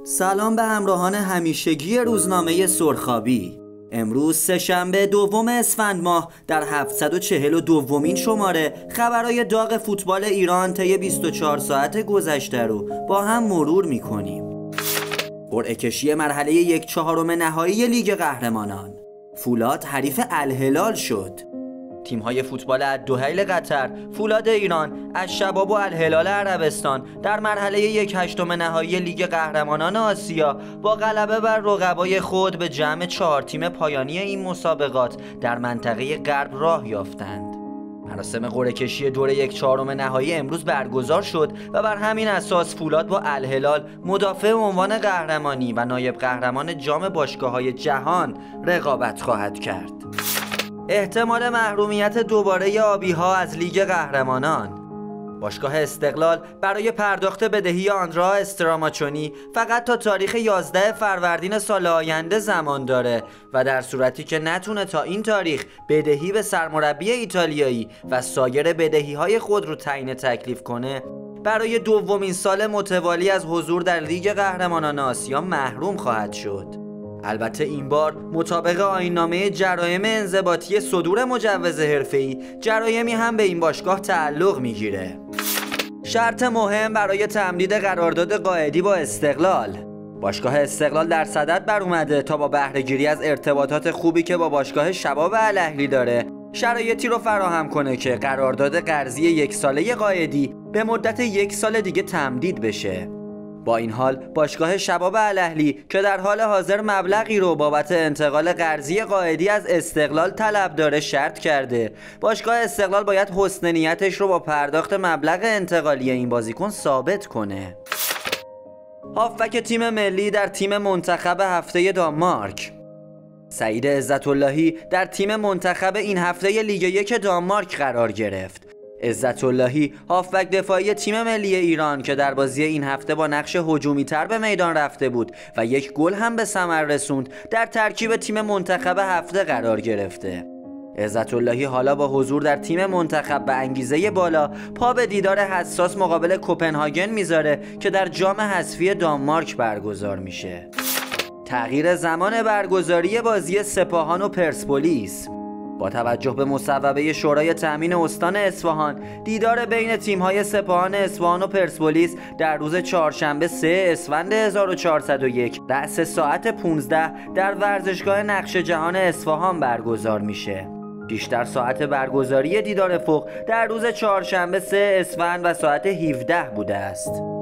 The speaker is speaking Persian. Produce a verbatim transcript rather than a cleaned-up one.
سلام به همراهان همیشگی روزنامه سرخابی. امروز سه‌شنبه دوم اسفند ماه در هفتصد و چهل و دومین شماره خبرهای داغ فوتبال ایران طی بیست و چهار ساعت گذشته رو با هم مرور می‌کنیم. قرعه کشی مرحله یک چهارم نهایی لیگ قهرمانان. فولاد حریف الهلال شد. تیم‌های فوتبال الدحیل قطر، فولاد ایران، الشباب و الهلال عربستان در مرحله یک هشتم نهایی لیگ قهرمانان آسیا با غلبه بر رقبای خود به جمع چهار تیم پایانی این مسابقات در منطقه غرب راه یافتند. مراسم قرعه کشی دور یک چهارم نهایی امروز برگزار شد و بر همین اساس فولاد با الهلال مدافع عنوان قهرمانی و نایب قهرمان جام باشگاه‌های جهان رقابت خواهد کرد. احتمال محرومیت دوباره آبی‌ها از لیگ قهرمانان. باشگاه استقلال برای پرداخت بدهی آندرا استراماچونی فقط تا تاریخ یازده فروردین سال آینده زمان داره و در صورتی که نتونه تا این تاریخ بدهی به سرمربی ایتالیایی و سایر بدهی‌های خود رو تعیین تکلیف کنه، برای دومین سال متوالی از حضور در لیگ قهرمانان آسیا محروم خواهد شد. البته این بار مطابق آیین‌نامه جرایم انضباطی صدور مجوز حرفه‌ای، جرایمی هم به این باشگاه تعلق میگیره. شرط مهم برای تمدید قرارداد قائدی با استقلال. باشگاه استقلال در صدد بر اومده تا با بهره‌گیری از ارتباطات خوبی که با باشگاه شباب الاهلی داره، شرایطی رو فراهم کنه که قرارداد قرضی یک ساله قائدی به مدت یک سال دیگه تمدید بشه. با این حال باشگاه شباب الاهلی که در حال حاضر مبلغی رو بابت انتقال قرضی قائدی از استقلال طلب داره شرط کرده. باشگاه استقلال باید حسن نیتش رو با پرداخت مبلغ انتقالی این بازیکن ثابت کنه. هافبک تیم ملی در تیم منتخب هفته دانمارک. سعید عزت‌اللهی در تیم منتخب این هفته لیگ یک دانمارک قرار گرفت. عزت‌اللهی هافبک دفاعی تیم ملی ایران که در بازی این هفته با نقش هجومی تر به میدان رفته بود و یک گل هم به ثمر رسوند، در ترکیب تیم منتخب هفته قرار گرفته. عزت‌اللهی حالا با حضور در تیم منتخب به انگیزه بالا پا به دیدار حساس مقابل کوپنهاگن میذاره که در جام حذفی دانمارک برگزار میشه. تغییر زمان برگزاری بازی سپاهان و پرسپولیس. با توجه به مصوبه شورای تأمین استان اصفهان، دیدار بین تیم‌های سپاهان اصفهان و پرسپولیس در روز چهارشنبه سوم اسفند هزار و چهارصد و یک رأس ساعت پانزده در ورزشگاه نقش جهان اصفهان برگزار میشه. پیشتر ساعت برگزاری دیدار فوق در روز چهارشنبه سوم اسفند و ساعت هفده بوده است.